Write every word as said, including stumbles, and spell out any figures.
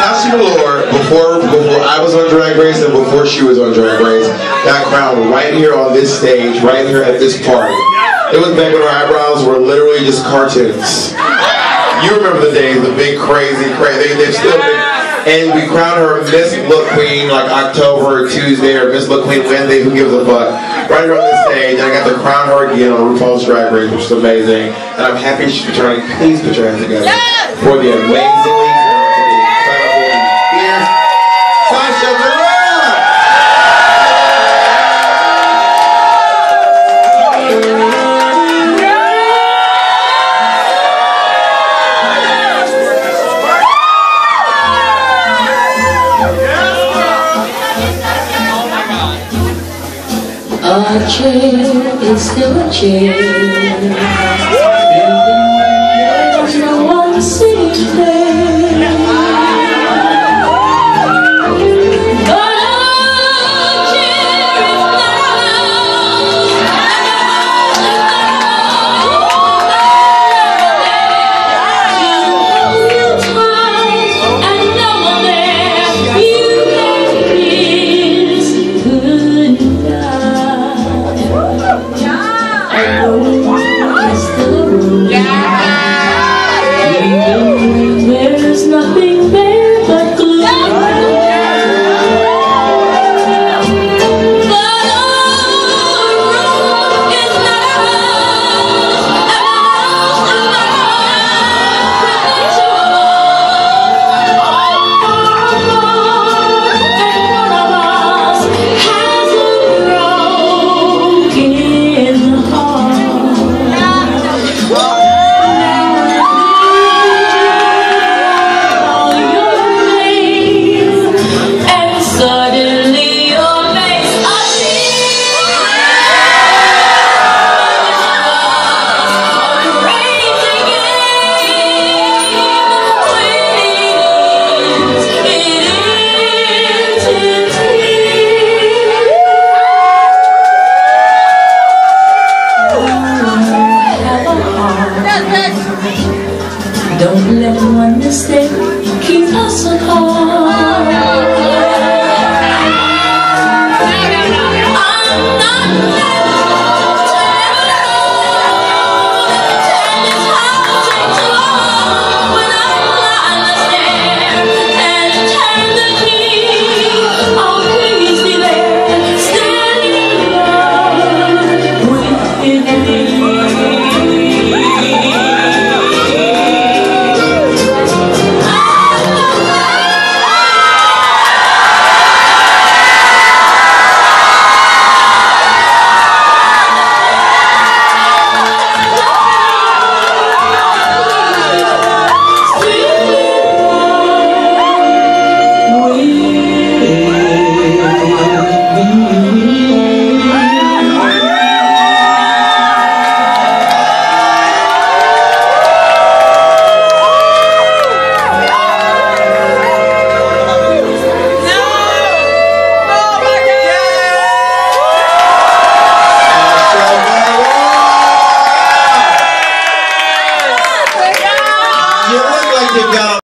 Sasha before before I was on Drag Race and before she was on Drag Race, got crowned right here on this stage, right here at this party. It was back when her eyebrows were literally just cartoons. You remember the days, the big crazy, crazy. They're still big. And we crowned her Miss Look Queen like October or Tuesday or Miss Look Queen Wednesday, who gives a fuck. Right here on this stage, and I got to crown her again on RuPaul's Drag Race, which is amazing. And I'm happy she's returning. Please put your hands together for the amazingly talented, incredible, fierce Sasha. A chair is still a chair, there's no one sitting there. But a chair is now and no one there. You can kiss goodnight. There's nothing there but glue. But a room is not a house, and a house is not a and one of us has a broken heart. Don't let one mistake keep us apart.